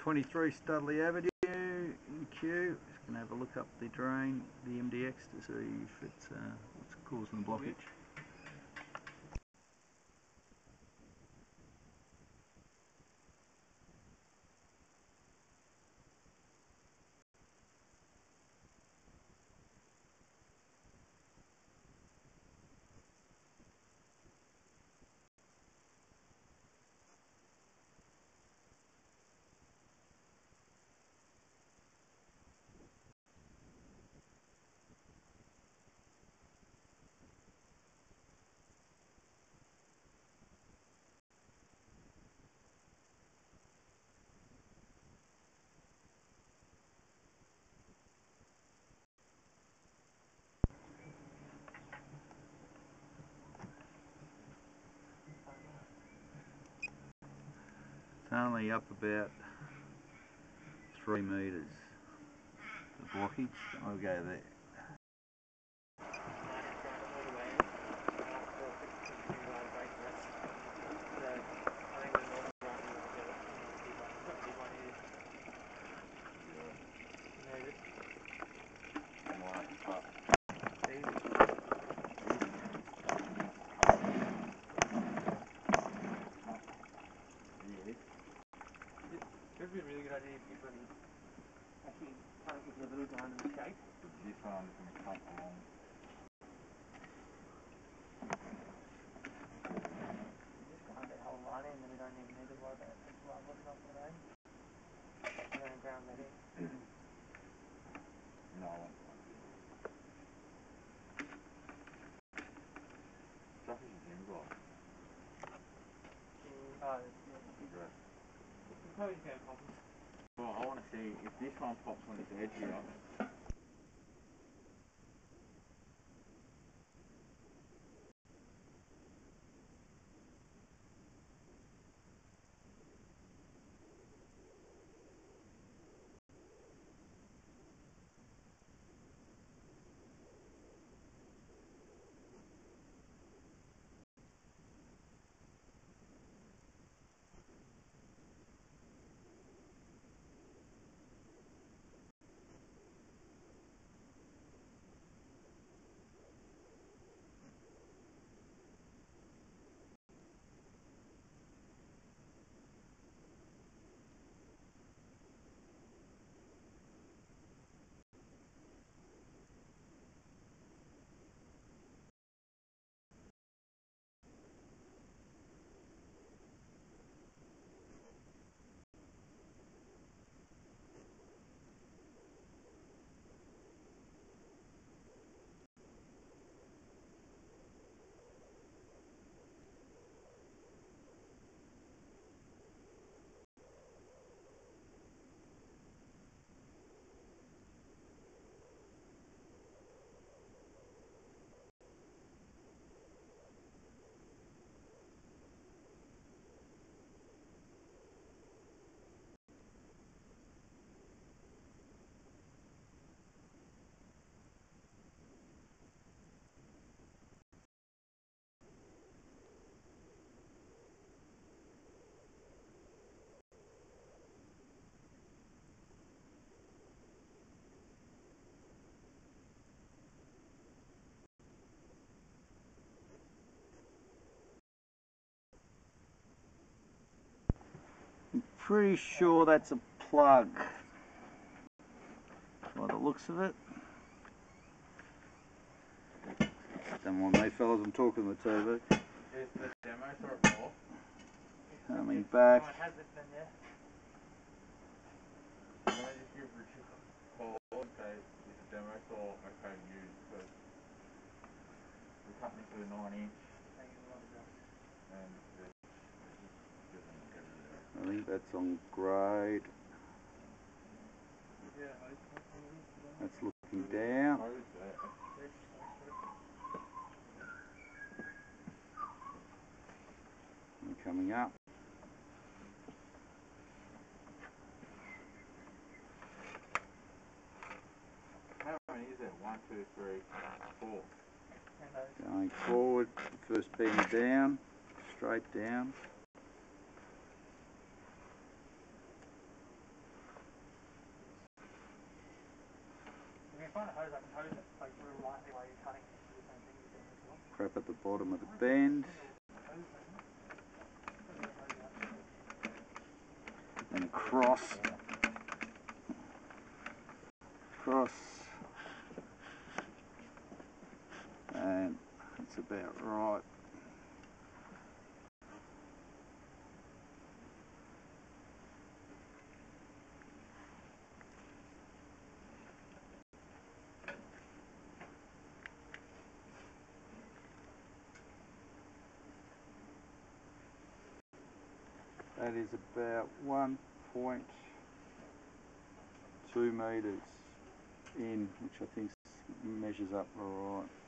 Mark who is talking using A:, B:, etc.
A: 23 Studley Avenue in Kew. Just going to have a look up the drain, the MDX, to see if it's what's causing the blockage. It's only up about 3 metres, the blockage. I'll go there.
B: It would be a really good idea if you could actually kind of give the little down in the shape.
C: But this one's going to come along.
B: Just grind that whole line in, and then we don't even need to worry about this line looking up the road. We're going to ground that in.
C: No, I want one. Stuff is a gym block.
B: Oh, yeah. You probably go problems.
C: Well, I want to see if this one pops on this edge here.
A: Pretty sure that's a plug by the looks of it. Don't mind me, fellas, I'm talking to the TV.
C: Is the demo sort of off?
A: Coming back.
B: Oh, it has it then, yeah.
C: Can I just give Richard a call and say, is the demo saw okay to use? Because the company for the 9-inch
B: Taking a lot of dust.
C: and it doesn't get it there.
A: I think that's on grade.
B: Yeah,
A: That's looking down.
C: Hose there.
A: And coming up.
C: How many is it? 1, 2, 3, 4.
A: Going forward, first beam down, straight down.
B: trying to hose, I can hose it like real lightly while you're cutting it. Do the same thing you're doing as well.
A: Crap at the bottom of the bend. And cross. And that's about right. That is about 1.2 metres in, which I think measures up alright.